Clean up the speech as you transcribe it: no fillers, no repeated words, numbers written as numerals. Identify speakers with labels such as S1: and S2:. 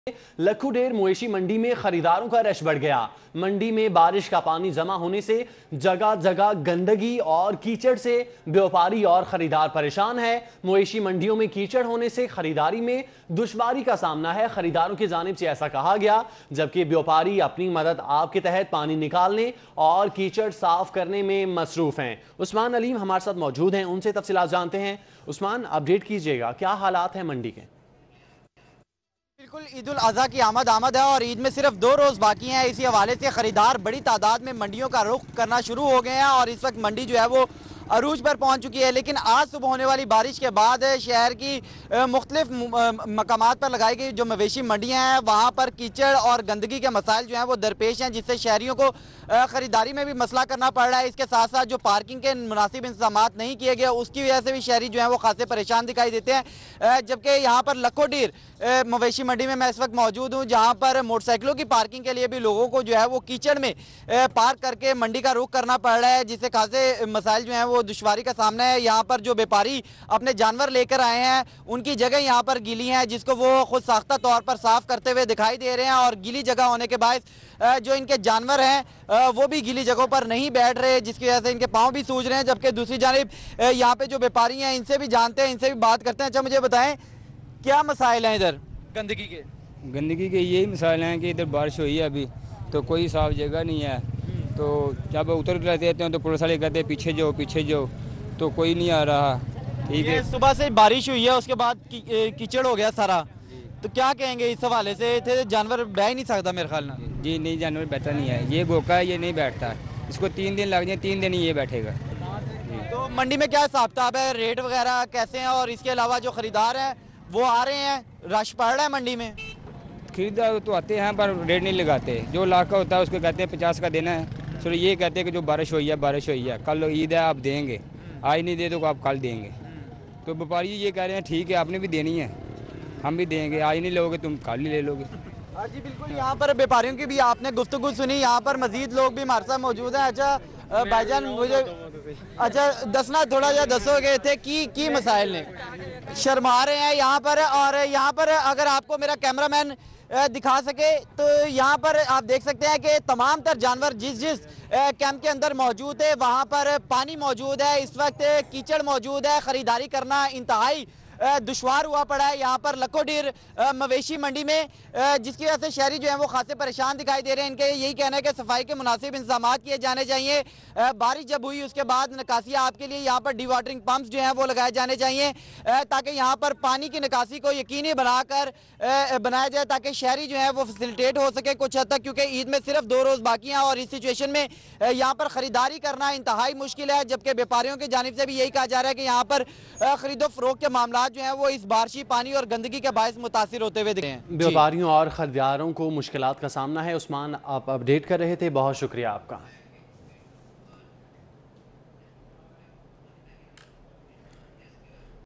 S1: लखुडेर मवेशी मंडी में खरीदारों का रश बढ़ गया। मंडी में बारिश का पानी जमा होने से जगह जगह गंदगी और कीचड़ से व्यापारी और खरीदार परेशान है। मवेशी मंडियों में कीचड़ होने से खरीदारी में दुश्वारी का सामना है। खरीदारों की जानिब से ऐसा कहा गया, जबकि व्यापारी अपनी मदद आप के तहत पानी निकालने और कीचड़ साफ करने में मसरूफ हैं। उस्मान अलीम हमारे साथ मौजूद हैं, उनसे तफसीलात जानते हैं। उस्मान, अपडेट कीजिएगा, क्या हालात हैं मंडी के?
S2: बिल्कुल, ईद उल अज़हा की आमद है और ईद में सिर्फ 2 रोज़ बाकी हैं। इसी हवाले से खरीदार बड़ी तादाद में मंडियों का रुख करना शुरू हो गए हैं और इस वक्त मंडी जो है वो अरूज पर पहुंच चुकी है। लेकिन आज सुबह होने वाली बारिश के बाद शहर की मुख्तलिफ मकामात पर लगाई गई जो मवेशी मंडियां हैं वहां पर कीचड़ और गंदगी के मसाइल जो हैं वो दरपेश हैं, जिससे शहरियों को ख़रीदारी में भी मसला करना पड़ रहा है। इसके साथ साथ जो पार्किंग के मुनासिब इंतजाम नहीं किए गए उसकी वजह से भी शहरी जो हैं वो खासे परेशान दिखाई देते हैं। जबकि यहाँ पर लखोडीर मवेशी मंडी में मैं इस वक्त मौजूद हूँ, जहाँ पर मोटरसाइकिलों की पार्किंग के लिए भी लोगों को जो है वो कीचड़ में पार्क करके मंडी का रुख करना पड़ रहा है, जिससे खासे मसाइल जो हैं वो दुश्वारी का सामना है। यहाँ पर जो व्यापारी अपने जानवर लेकर आए हैं उनकी जगह यहाँ पर गीली है, जिसको वो खुद साख्ता तौर पर साफ करते हुए दिखाई दे रहे हैं और गीली जगह होने के बाद जो इनके जानवर हैं वो भी गीली जगहों पर नहीं बैठ रहे, जिसकी वजह से इनके पाँव भी सूज रहे हैं। जबकि दूसरी जानिब यहाँ पे जो व्यापारी हैं इनसे भी जानते हैं, इनसे भी बात करते हैं। अच्छा, मुझे बताएं क्या मसाइल हैं इधर गंदगी के?
S3: यही मसाइल हैं कि इधर बारिश हुई है अभी तो कोई साफ जगह नहीं है, तो जब उतर देते हैं तो पुलिस वाले कहते हैं पीछे जाओ, तो कोई नहीं आ रहा। ठीक है,
S2: सुबह से बारिश हुई है, उसके बाद कीचड़ हो गया सारा, तो क्या कहेंगे इस हवाले से? थे जानवर बैठ ही नहीं सकता मेरे ख्याल में।
S3: जी नहीं, जानवर बैठा नहीं है, ये गोका है, ये नहीं बैठता, इसको 3 दिन लग जाए, 3 दिन ही ये बैठेगा।
S2: तो मंडी में क्या हिसाब किताब है, रेट वगैरह कैसे हैं? और इसके अलावा जो खरीदार हैं वो आ रहे हैं, रश पड़ रहा है मंडी में?
S3: खरीदार तो आते हैं पर रेट नहीं लगाते। जो लाख का होता है उसको कहते हैं 50 का देना है। चलो ये कहते हैं कि जो बारिश हुई है, कल ईद है आप देंगे, आज नहीं दे तो आप कल देंगे। तो व्यापारी ये कह रहे हैं ठीक है आपने भी देनी है, हम भी देंगे, आज नहीं लोगे तुम कल नहीं ले लोगे।
S2: जी बिल्कुल, यहाँ पर व्यापारियों की भी आपने गुफ्तगू सुनी, यहाँ पर मजीद लोग भी हमारे साथ मौजूद हैं। अच्छा भाईजान, मुझे दसना थोड़ा जा दसोगे थे की मसाइल ने शर्मा रहे हैं यहाँ पर? और यहाँ पर अगर आपको मेरा कैमरामैन दिखा सके तो यहाँ पर आप देख सकते हैं कि तमाम तर जानवर जिस कैंप के अंदर मौजूद है वहाँ पर पानी मौजूद है, इस वक्त कीचड़ मौजूद है, खरीदारी करना इंतहाई दुश्वार हुआ पड़ा है यहाँ पर लखोडीर मवेशी मंडी में, जिसकी वजह से शहरी जो हैं वो खासे परेशान दिखाई दे रहे हैं। इनके यही कहना है कि सफाई के मुनासिब इंतजाम किए जाने चाहिए। बारिश जब हुई उसके बाद निकासियाँ आपके लिए यहाँ पर डिवाटरिंग पंप्स जो हैं वो लगाए जाने चाहिए, ताकि यहाँ पर पानी की निकासी को यकीनी बनाया जाए, ताकि शहरी जो है वो फैसिलिटेट हो सके कुछ हद तक, क्योंकि ईद में सिर्फ 2 रोज़ बाकी हैं और इस सिचुएशन में यहाँ पर खरीदारी करना इंतहाई मुश्किल है। जबकि व्यापारियों की जानिब से भी यही कहा जा रहा है कि यहाँ पर खरीदो फरोख्त के मामला जो है वो इस बारिशी पानी और गंदगी के बायस मुतासिर होते हुए दिखे हैं।
S1: व्यापारियों और खरीदारों को मुश्किलात का सामना है। उस्मान, आप अपडेट कर रहे थे, बहुत शुक्रिया आपका।